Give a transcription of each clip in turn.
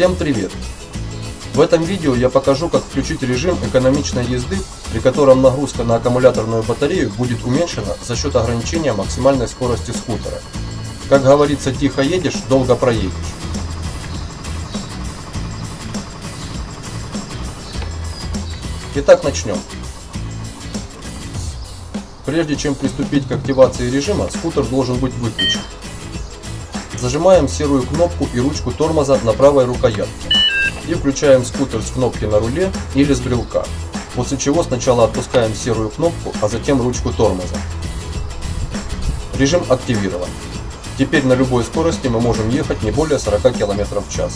Всем привет! В этом видео я покажу, как включить режим экономичной езды, при котором нагрузка на аккумуляторную батарею будет уменьшена за счет ограничения максимальной скорости скутера. Как говорится, тихо едешь, долго проедешь. Итак, начнем. Прежде чем приступить к активации режима, скутер должен быть выключен. Зажимаем серую кнопку и ручку тормоза на правой рукоятке и включаем скутер с кнопки на руле или с брелка, после чего сначала отпускаем серую кнопку, а затем ручку тормоза. Режим активирован. Теперь на любой скорости мы можем ехать не более 40 км в час.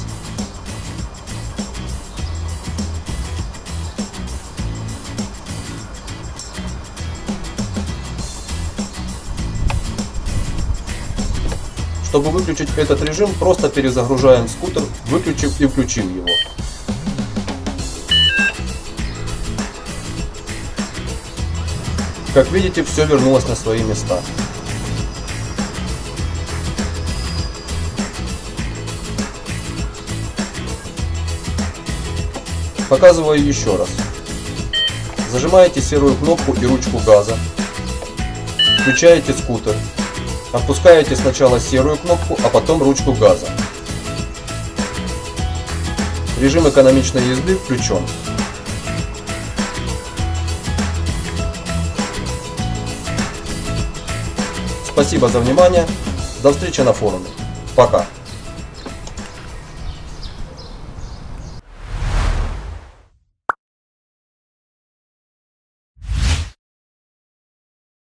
Чтобы выключить этот режим, просто перезагружаем скутер, выключив и включив его. Как видите, все вернулось на свои места. Показываю еще раз. Зажимаете серую кнопку и ручку газа, включаете скутер. Отпускаете сначала серую кнопку, а потом ручку газа. Режим экономичной езды включен. Спасибо за внимание. До встречи на форуме. Пока.